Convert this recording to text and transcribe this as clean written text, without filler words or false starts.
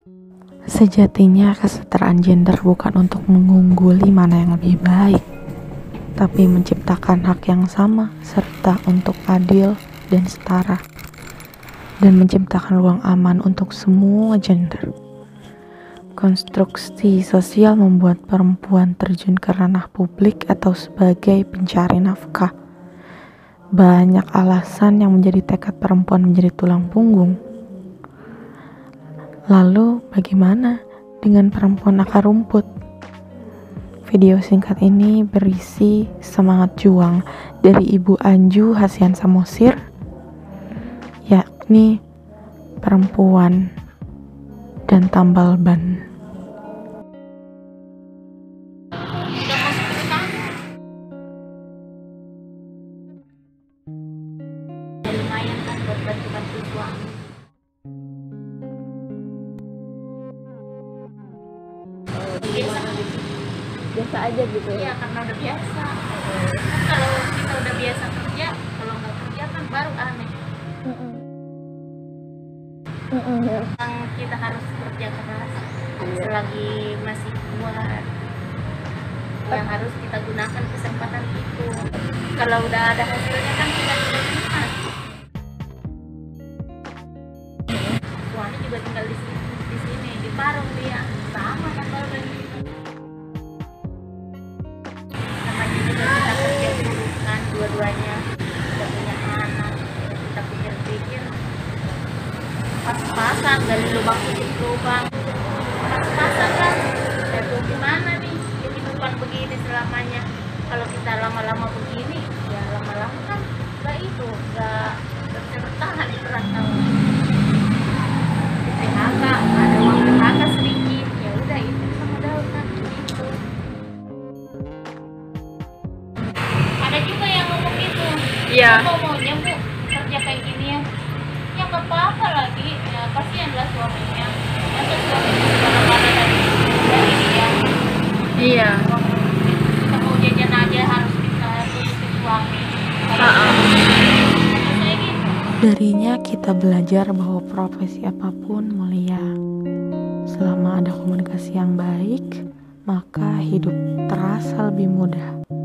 Sejatinya kesetaraan gender bukan untuk mengungguli mana yang lebih baik, tapi menciptakan hak yang sama serta untuk adil dan setara, dan menciptakan ruang aman untuk semua gender. Konstruksi sosial membuat perempuan terjun ke ranah publik atau sebagai pencari nafkah. Banyak alasan yang menjadi tekad perempuan menjadi tulang punggung. Lalu bagaimana dengan perempuan akar rumput? Video singkat ini berisi semangat juang dari Ibu Anju Hasyan Samosir, yakni perempuan dan tambal ban. Lumayan kan buat bantu-bantu suami. Biasa aja gitu ya? Iya, karena udah biasa. Kan kalau kita udah biasa kerja, kalau nggak kerja kan baru aneh. Yang kita harus kerja keras selagi masih kuat. Yang harus kita gunakan kesempatan itu. Kalau udah ada hasilnya kan kita tidak terima. Suami juga tinggal di sini, di Parung dia, sama tambal ban. Namanya juga kita kerja dulu kan, dua-duanya udah punya anak, kita pikir-pikir pas-pasan, gali lubang tutup lubang, pas-pasan kan. Itu gimana nih kehidupan begini selamanya? Kalau kita lama-lama begini, ya lama-lama kan nggak itu, nggak bertahan di perantauan. PHK, ada uang PHK sedikit, ya udah itu bisa modalkan gitu. Ada juga yang ngomong gitu, Iya. kok maunya bu kerja kayak gini ya? Ya nggak apa-apa lagi, ya kasihanlah suaminya. Masa suaminya kemana-mana dari dia. Iya. Kita mau jajan aja harus bisa turutin suami. Kayak gitu. Darinya kita belajar bahwa profesi apapun mulia. Selama ada komunikasi yang baik, maka hidup terasa lebih mudah.